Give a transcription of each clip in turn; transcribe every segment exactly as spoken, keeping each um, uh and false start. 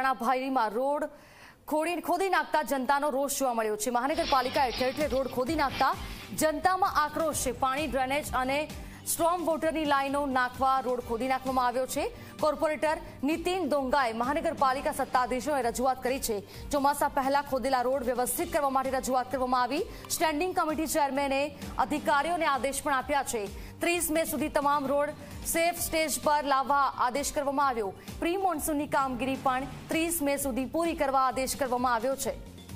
વિસ્તારના ભાયલીમાં રોડ ખોડી ખોદી નાખતા જનતાનો રોષ જોવા મળ્યો છે। મહાનગરપાલિકાએ ઠેર ઠેર રોડ ખોદી નાખતા જનતામાં આક્રોશ છે। પાણી, ડ્રેનેજ અને સ્ટ્રોમ વોટરની લાઈનો નાખવા રોડ ખોદી નાખવામાં આવ્યો છે। કોર્પોરેટર નીતિન ડોંગાએ મહાનગરપાલિકા સત્તાધીશોએ રજૂઆત કરી છે। ચોમાસા પહેલા ખોદેલા રોડ વ્યવસ્થિત કરવા માટે રજૂઆત કરવામાં આવી। સ્ટેન્ડિંગ કમિટી ચેરમેને અધિકારીઓને આદેશ પણ આપ્યા છે। ત્રીસ મે સુધી તમામ રોડ સેફ સ્ટેજ પર લાવવા આદેશ કરવામાં આવ્યો। પ્રી મોન્સૂનની કામગીરી પણ ત્રીસ મે સુધી પૂરી કરવા આદેશ કરવામાં આવ્યો છે।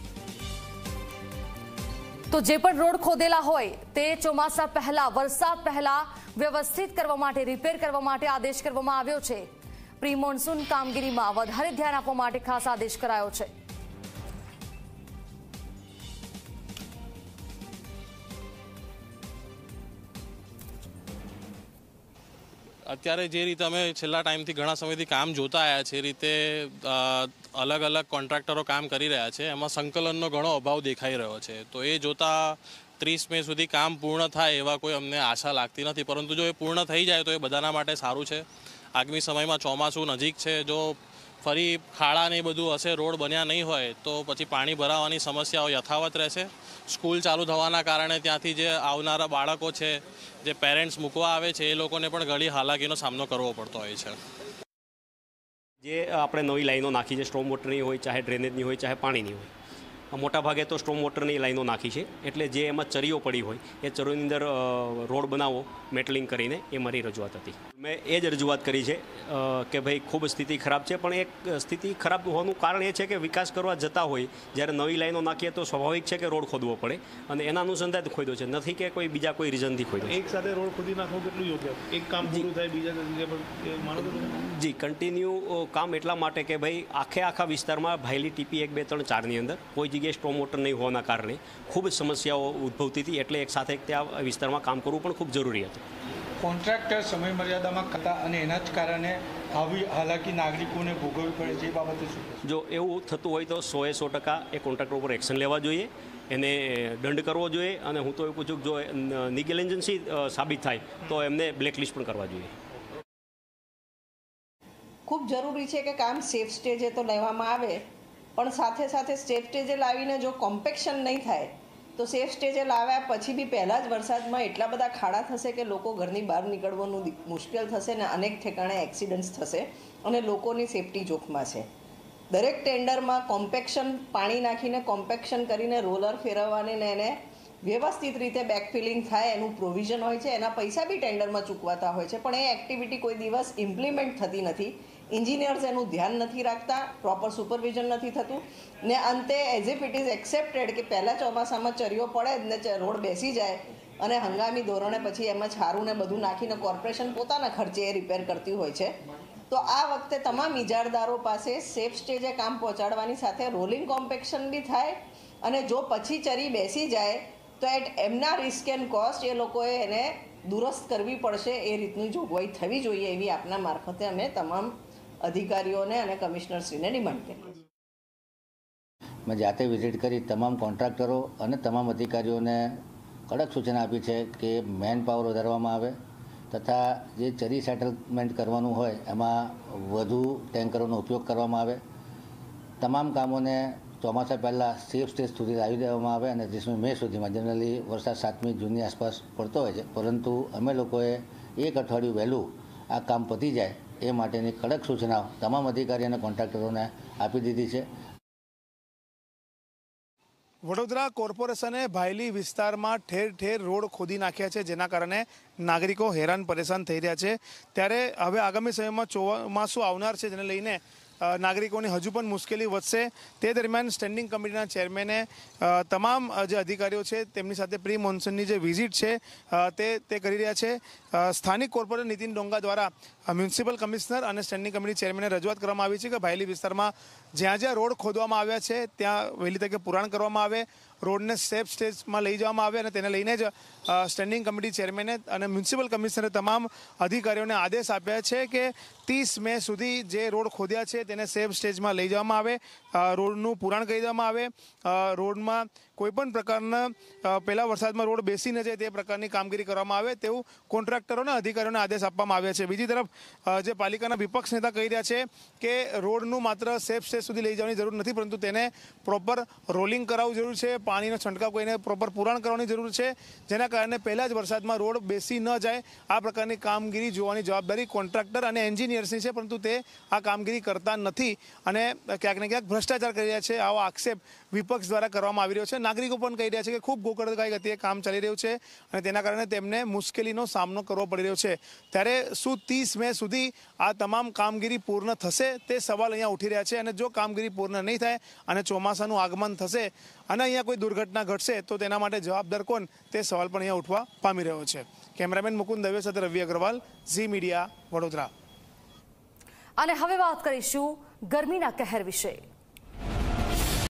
તો જે પણ રોડ ખોદેલા હોય તે ચોમાસા પહેલા, વરસાદ પહેલા વ્યવસ્થિત કરવા માટે, રિપેર કરવા માટે આદેશ કરવામાં આવ્યો છે। પ્રી મોન્સૂન કામગીરીમાં વધારે ધ્યાન આપવા માટે ખાસ આદેશ કરાયો છે। અત્યારે જે રીતે અમે છેલ્લા ટાઈમથી ઘણા સમયથી કામ જોતા આવ્યા છે, એ રીતે અલગ અલગ કોન્ટ્રાક્ટરો કામ કરી રહ્યા છે, એમાં સંકલનનો ઘણો અભાવ દેખાઈ રહ્યો છે। તો એ જોતા ત્રીસ મે સુધી કામ પૂર્ણ થાય એવા કોઈ અમને આશા લાગતી નથી, પરંતુ જો એ પૂર્ણ થઈ જાય તો એ બધાના માટે સારું છે। આગામી સમયમાં ચોમાસું નજીક છે, જો ફરી ખાડા ને એ બધું હશે, રોડ બન્યા નહીં હોય તો પછી પાણી ભરાવાની સમસ્યાઓ યથાવત રહેશે। સ્કૂલ ચાલુ થવાના કારણે ત્યાંથી જે આવનારા બાળકો છે, જે પેરેન્ટ્સ મૂકવા આવે છે, એ લોકોને પણ ઘણી હાલાકીનો સામનો કરવો પડતો હોય છે। જે આપણે નવી લાઈનો નાખી છે, સ્ટ્રોમ વોટરની હોય, ચાહે ડ્રેનેજની હોય, ચાહે પાણીની હોય, મોટા ભાગે તો સ્ટ્રોમ વોટરની લાઈનો નાખી છે। એટલે જે એમાં ચરીઓ પડી હોય એ ચરીઓની અંદર રોડ બનાવો મેટલિંગ કરીને, એ મારી રજૂઆત હતી। મેં એ જ રજૂઆત કરી છે કે ભાઈ ખૂબ સ્થિતિ ખરાબ છે, પણ એક સ્થિતિ ખરાબ હોવાનું કારણ એ છે કે વિકાસ કરવા જતા હોય જ્યારે નવી લાઈનો નાખીએ તો સ્વાભાવિક છે કે રોડ ખોદવો પડે, અને એના અનુસંધાન ખોદ્યો છે, નથી કે કોઈ બીજા કોઈ રીઝનથી ખોદ્યો। એક સાથે રોડ ખોદી નાખવું કેટલું યોગ્ય? એક કામ પૂરું થાય બીજા જગ્યા પર માનો જી કન્ટિન્યુ કામ એટલા માટે કે ભાઈ આખે આખા વિસ્તારમાં ભાયલી ટીપી એક બે ત્રણ ચારની અંદર કોઈ જગ્યાએ સ્ટ્રોમ વોટર નહીં હોવાના કારણે ખૂબ જ સમસ્યાઓ ઉદ્ભવતી હતી, એટલે એક સાથે ત્યાં વિસ્તારમાં કામ કરવું પણ ખૂબ જરૂરી હતું। કોન્ટ્રાક્ટર સમય મર્યાદામાં કરતા અને એના જ કારણે આવી હાલાકી નાગરિકોને ભોગવવી પડે છે, એ બાબતે શું? જો એવું થતું હોય તો સોએ સો ટકા એ કોન્ટ્રાક્ટર ઉપર એક્શન લેવા જોઈએ, એને દંડ કરવો જોઈએ, અને હું તો એવું પૂછું જો નિગ્લિજન્સી સાબિત થાય તો એમને બ્લેકલિસ્ટ પણ કરવા જોઈએ। ખૂબ જરૂરી છે કે કામ સેફ સ્ટેજે તો લેવામાં આવે, પણ સાથે સાથે સેફ સ્ટેજે લાવીને જો કોમ્પેક્શન નહીં થાય તો સેફ સ્ટેજે લાવ્યા પછી બી પહેલાં જ વરસાદમાં એટલા બધા ખાડા થશે કે લોકો ઘરની બહાર નીકળવાનું મુશ્કેલ થશે ને અનેક ઠેકાણે એક્સિડન્ટ્સ થશે અને લોકોની સેફટી જોખમાં છે। દરેક ટેન્ડરમાં કોમ્પેક્શન પાણી નાખીને કોમ્પેક્શન કરીને રોલર ફેરવવાની ને એને વ્યવસ્થિત રીતે બેકફિલિંગ થાય એનું પ્રોવિઝન હોય છે, એના પૈસા બી ટેન્ડરમાં ચૂકવાતા હોય છે, પણ એ એક્ટિવિટી કોઈ દિવસ ઇમ્પ્લિમેન્ટ થતી નથી। ઇન્જિનિયર્સ એનું ધ્યાન નથી રાખતા, પ્રોપર સુપરવિઝન નથી થતું, ને અંતે as if it is accepted કે પહેલાં ચોમાસામાં ચરીઓ પડે ને રોડ બેસી જાય અને હંગામી ધોરણે પછી એમાં છારું ને બધું નાખીને કોર્પોરેશન પોતાના ખર્ચે એ રિપેર કરતી હોય છે। તો આ વખતે તમામ ઇજારદારો પાસે સેફ સ્ટેજે કામ પહોંચાડવાની સાથે રોલિંગ કોમ્પેક્શન બી થાય, અને જો પછી ચરી બેસી જાય તો એટ એમના રિસ્ક એન્ડ કોસ્ટ એ લોકોએ એને દુરસ્ત કરવી પડશે, એ રીતની જોગવાઈ થવી જોઈએ, એવી આપના મારફતે અમે તમામ અધિકારીઓને અને કમિશનરશ્રીને ડિમાન્ડ કરી। મેં જાતે વિઝિટ કરી તમામ કોન્ટ્રાક્ટરો અને તમામ અધિકારીઓને કડક સૂચના આપી છે કે મેન પાવર વધારવામાં આવે, તથા જે ચરી સેટલમેન્ટ કરવાનું હોય એમાં વધુ ટેન્કરોનો ઉપયોગ કરવામાં આવે, તમામ કામોને ચોમાસા પહેલાં સેફ સ્ટેજ સુધી લાવી દેવામાં આવે, અને ત્રીસમી મે સુધીમાં જનરલી વરસાદ સાતમી જૂનની આસપાસ પડતો હોય છે, પરંતુ અમે લોકોએ એક અઠવાડિયું વહેલું આ કામ પતી જાય એ માટેની કડક સૂચનાઓ તમામ અધિકારી અને કોન્ટ્રાક્ટરોને આપી દીધી છે। વડોદરા કોર્પોરેશને ભાયલી વિસ્તારમાં ઠેર ઠેર રોડ ખોદી નાખ્યા છે, જેના કારણે નાગરિકો હેરાન પરેશાન થઈ રહ્યા છે। ત્યારે હવે આગામી સમયમાં ચોમાસું આવનાર છે, જેને લઈને નાગરિકોની હજુ પણ મુશ્કેલી વધશે। તે દરમિયાન સ્ટેન્ડિંગ કમિટીના ચેરમેને તમામ જે અધિકારીઓ છે તેમની સાથે પ્રી મોન્સૂનની જે વિઝિટ છે તે તે કરી રહ્યા છે। સ્થાનિક કોર્પોરેટર નીતિન ડોંગા દ્વારા મ્યુનિસિપલ કમિશનર અને સ્ટેન્ડિંગ કમિટી ચેરમેને રજૂઆત કરવામાં આવી છે કે ભાયલી વિસ્તારમાં જ્યાં જ્યાં રોડ ખોદવામાં આવ્યા છે ત્યાં વહેલી તકે પુરાણ કરવામાં આવે, રોડને સેફ સ્ટેજમાં લઈ જવામાં આવે, અને તેને લઈને જ સ્ટેન્ડિંગ કમિટી ચેરમેને અને મ્યુનિસિપલ કમિશનરે તમામ અધિકારીઓને આદેશ આપ્યા છે કે ત્રીસ મે સુધી જે રોડ ખોદ્યા છે તેને સેફ સ્ટેજમાં લઈ જવામાં આવે, રોડનું પુરાણ કરી દેવામાં આવે, રોડમાં કોઈપણ પ્રકારના પહેલા વરસાદમાં રોડ બેસી ન જાય તે પ્રકારની કામગીરી કરવામાં આવે તેવું કોન્ટ્રાક્ટરોને અધિકારીઓને આદેશ આપવામાં આવ્યા છે. બીજી તરફ જે પાલિકાના વિપક્ષ નેતા કહી રહ્યા છે કે રોડનું માત્ર સેફ સ્ટેજ સુધી લઈ જવાની જરૂર નથી, પરંતુ તેને પ્રોપર રોલિંગ કરાવવું જરૂર છે, પાણીનો છંટકાવ કરીને પ્રોપર પુરાણ કરવાની જરૂર છે, જેના કારણે પહેલા જ વરસાદમાં રોડ બેસી ન જાય આ પ્રકારની કામગીરી જોવાની જવાબદારી કોન્ટ્રાક્ટર અને એન્જિનિયર્સની છે, પરંતુ તે આ કામગીરી કરતા નથી અને ક્યાંક ને ક્યાંક ભ્રષ્ટાચાર કરી રહ્યા છે આવો આક્ષેપ વિપક્ષ દ્વારા કરવામાં આવી રહ્યો છે. નાગરિકો પણ કહી રહ્યા છે કે ખૂબ ગોકળગાય ગતિએ કામ ચાલી રહ્યું છે અને તેના કારણે તેમને મુશ્કેલીનો સામનો કરવો પડી રહ્યો છે. ત્યારે શું ત્રીસ મે સુધી આ તમામ કામગીરી પૂર્ણ થશે તે સવાલ અહીંયા ઉઠી રહ્યા છે અને જો કામગીરી પૂર્ણ નહીં થાય અને ચોમાસાનું આગમન થશે અને અહીંયા કોઈ દુર્ઘટના ઘટશે તો તેના માટે જવાબદાર કોણ તે સવાલ પણ અહીંયા ઉઠવા પામી રહ્યો છે. કેમેરામેન મુકુંદ દવે સાથે રવિ અગ્રવાલ, ઝી મીડિયા, વડોદરા. અને હવે વાત કરીશું ગરમીના કહેર વિશે.